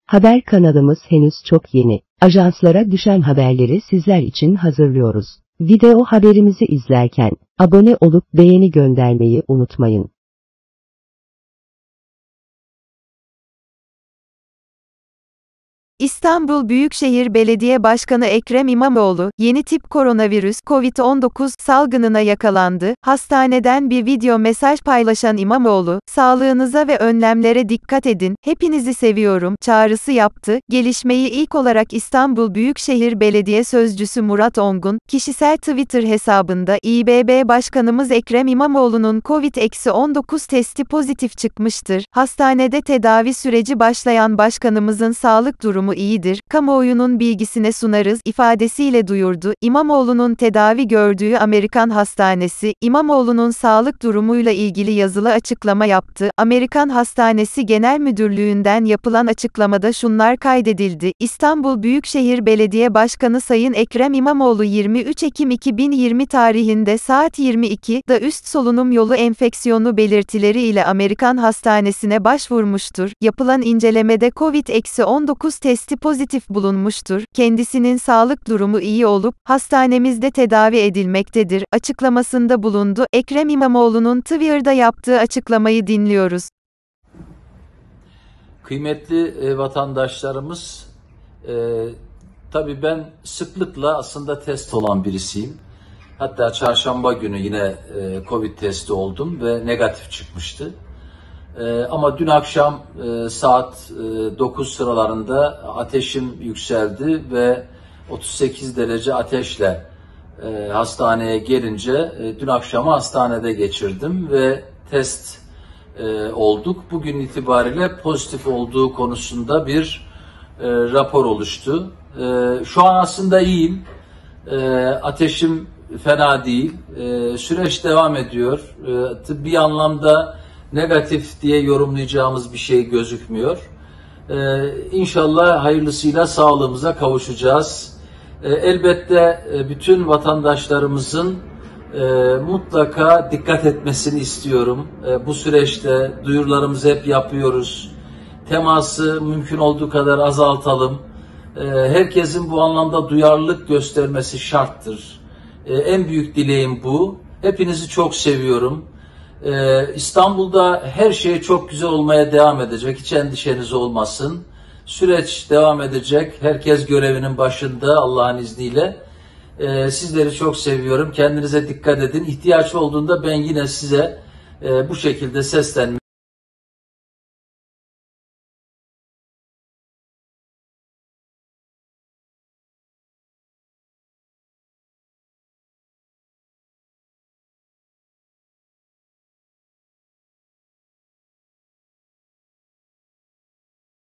Haber kanalımız henüz çok yeni. Ajanslara düşen haberleri sizler için hazırlıyoruz. Video haberimizi izlerken abone olup beğeni göndermeyi unutmayın. İstanbul Büyükşehir Belediye Başkanı Ekrem İmamoğlu, yeni tip koronavirüs COVID-19 salgınına yakalandı. Hastaneden bir video mesaj paylaşan İmamoğlu, "Sağlığınıza ve önlemlere dikkat edin, hepinizi seviyorum" çağrısı yaptı. Gelişmeyi ilk olarak İstanbul Büyükşehir Belediye Sözcüsü Murat Ongun, kişisel Twitter hesabında İBB Başkanımız Ekrem İmamoğlu'nun COVID-19 testi pozitif çıkmıştır. Hastanede tedavi süreci başlayan başkanımızın sağlık durumu iyidir, kamuoyunun bilgisine sunarız ifadesiyle duyurdu. İmamoğlu'nun tedavi gördüğü Amerikan Hastanesi, İmamoğlu'nun sağlık durumuyla ilgili yazılı açıklama yaptı. Amerikan Hastanesi Genel Müdürlüğü'nden yapılan açıklamada şunlar kaydedildi. İstanbul Büyükşehir Belediye Başkanı Sayın Ekrem İmamoğlu 23 Ekim 2020 tarihinde saat 22'da üst solunum yolu enfeksiyonu belirtileri ile Amerikan Hastanesi'ne başvurmuştur. Yapılan incelemede COVID-19 testi pozitif bulunmuştur. Kendisinin sağlık durumu iyi olup, hastanemizde tedavi edilmektedir açıklamasında bulundu. Ekrem İmamoğlu'nun Twitter'da yaptığı açıklamayı dinliyoruz. Kıymetli vatandaşlarımız, tabii ben sıklıkla aslında test olan birisiyim. Hatta çarşamba günü yine Covid testi oldum ve negatif çıkmıştı. Ama dün akşam saat 9 sıralarında ateşim yükseldi ve 38 derece ateşle hastaneye gelince dün akşamı hastanede geçirdim ve test olduk. Bugün itibariyle pozitif olduğu konusunda bir rapor oluştu. Şu an aslında iyiyim. Ateşim fena değil. Süreç devam ediyor. Tıbbi anlamda negatif diye yorumlayacağımız bir şey gözükmüyor. İnşallah hayırlısıyla sağlığımıza kavuşacağız. Elbette bütün vatandaşlarımızın mutlaka dikkat etmesini istiyorum. Bu süreçte duyurularımızı hep yapıyoruz. Teması mümkün olduğu kadar azaltalım. Herkesin bu anlamda duyarlılık göstermesi şarttır. En büyük dileğim bu. Hepinizi çok seviyorum. İstanbul'da her şey çok güzel olmaya devam edecek. Hiç endişeniz olmasın. Süreç devam edecek. Herkes görevinin başında Allah'ın izniyle. Sizleri çok seviyorum. Kendinize dikkat edin. İhtiyaç olduğunda ben yine size bu şekilde seslenmek